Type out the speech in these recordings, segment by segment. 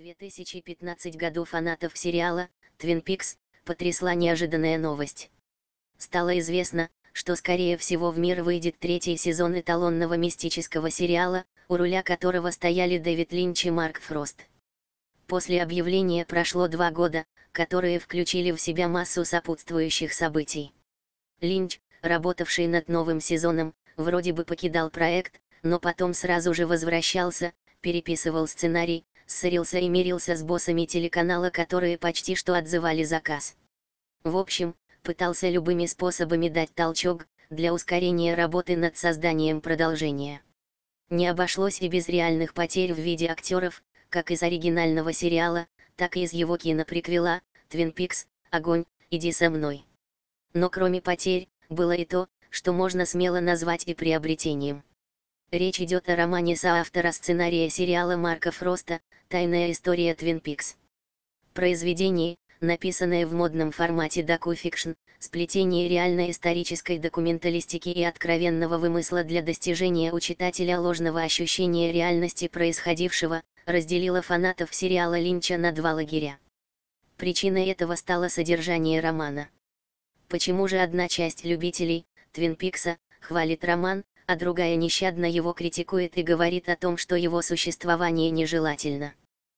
2015 году фанатов сериала «Твин Пикс» потрясла неожиданная новость. Стало известно, что скорее всего в мир выйдет третий сезон эталонного мистического сериала, у руля которого стояли Дэвид Линч и Марк Фрост. После объявления прошло 2 года, которые включили в себя массу сопутствующих событий. Линч, работавший над новым сезоном, вроде бы покидал проект, но потом сразу же возвращался, переписывал сценарий, ссорился и мирился с боссами телеканала, которые почти что отзывали заказ. В общем, пытался любыми способами дать толчок для ускорения работы над созданием продолжения. Не обошлось и без реальных потерь в виде актеров, как из оригинального сериала, так и из его киноприквела «Твин Пикс. Огонь, иди со мной». Но кроме потерь, было и то, что можно смело назвать и приобретением. Речь идет о романе соавтора сценария сериала Марка Фроста «Тайная история Твин Пикс». Произведение, написанное в модном формате докуфикшн, сплетение реальной исторической документалистики и откровенного вымысла для достижения у читателя ложного ощущения реальности происходившего, разделило фанатов сериала Линча на 2 лагеря. Причиной этого стало содержание романа. Почему же одна часть любителей Твин Пикса хвалит роман, а другая нещадно его критикует и говорит о том, что его существование нежелательно?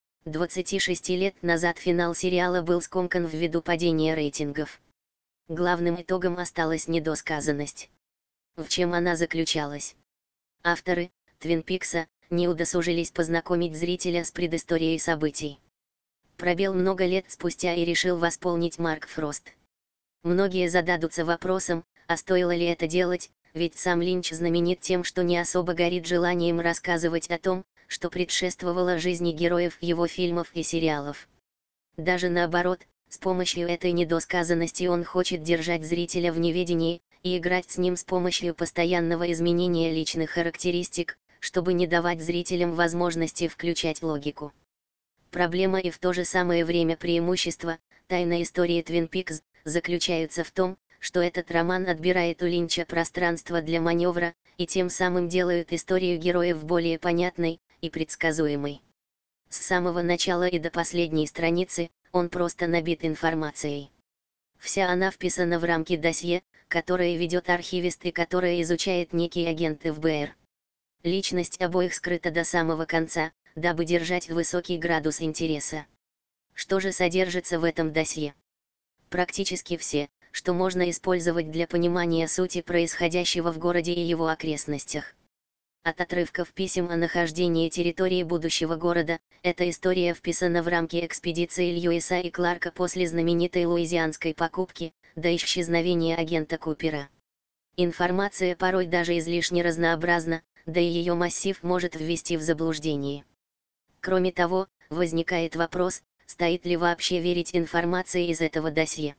26 лет назад финал сериала был скомкан ввиду падения рейтингов. Главным итогом осталась недосказанность. В чем она заключалась? Авторы Твин Пикса не удосужились познакомить зрителя с предысторией событий. Пробел много лет спустя и решил восполнить Марк Фрост. Многие зададутся вопросом, а стоило ли это делать, ведь сам Линч знаменит тем, что не особо горит желанием рассказывать о том, что предшествовало жизни героев его фильмов и сериалов. Даже наоборот, с помощью этой недосказанности он хочет держать зрителя в неведении, и играть с ним с помощью постоянного изменения личных характеристик, чтобы не давать зрителям возможности включать логику. Проблема и в то же самое время преимущество «Тайной истории Твин Пикс» заключаются в том, что этот роман отбирает у Линча пространство для маневра, и тем самым делает историю героев более понятной и предсказуемой. С самого начала и до последней страницы, он просто набит информацией. Вся она вписана в рамки досье, которое ведет архивист и которое изучает некий агент ФБР. Личность обоих скрыта до самого конца, дабы держать высокий градус интереса. Что же содержится в этом досье? Практически все, что можно использовать для понимания сути происходящего в городе и его окрестностях. От отрывков писем о нахождении территории будущего города, эта история вписана в рамки экспедиции Льюиса и Кларка после знаменитой луизианской покупки, до исчезновения агента Купера. Информация порой даже излишне разнообразна, да и ее массив может ввести в заблуждение. Кроме того, возникает вопрос, стоит ли вообще верить информации из этого досье.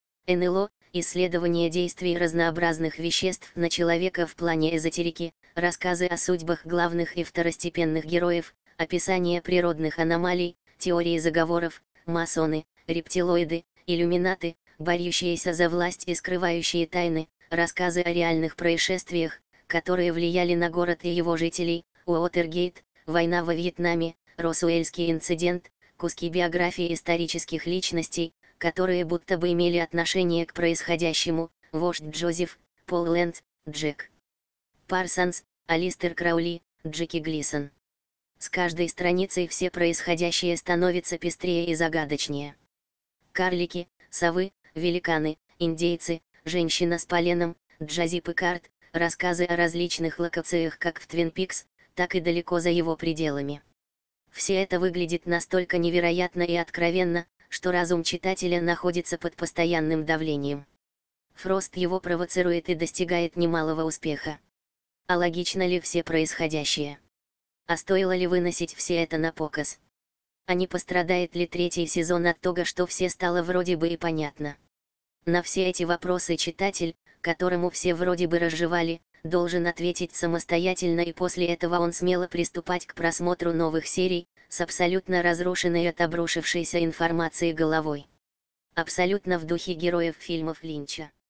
НЛО – исследование действий разнообразных веществ на человека в плане эзотерики, рассказы о судьбах главных и второстепенных героев, описание природных аномалий, теории заговоров, масоны, рептилоиды, иллюминаты, борющиеся за власть и скрывающие тайны, рассказы о реальных происшествиях, которые влияли на город и его жителей, Уотергейт, война во Вьетнаме, Росуэльский инцидент, куски биографии исторических личностей, которые будто бы имели отношение к происходящему, вождь Джозеф, Пол Лэндс, Джек Парсонс, Алистер Краули, Джеки Глисон. С каждой страницей все происходящее становится пестрее и загадочнее. Карлики, совы, великаны, индейцы, женщина с поленом, Джози Пикард, рассказы о различных локациях как в Твин Пикс, так и далеко за его пределами. Все это выглядит настолько невероятно и откровенно, что разум читателя находится под постоянным давлением. Фрост его провоцирует и достигает немалого успеха. А логично ли все происходящее? А стоило ли выносить все это на показ? А не пострадает ли третий сезон от того, что все стало вроде бы и понятно? На все эти вопросы читатель, которому все вроде бы разжевали, должен ответить самостоятельно, и после этого он смело приступать к просмотру новых серий, с абсолютно разрушенной от обрушившейся информации головой. Абсолютно в духе героев фильмов Линча.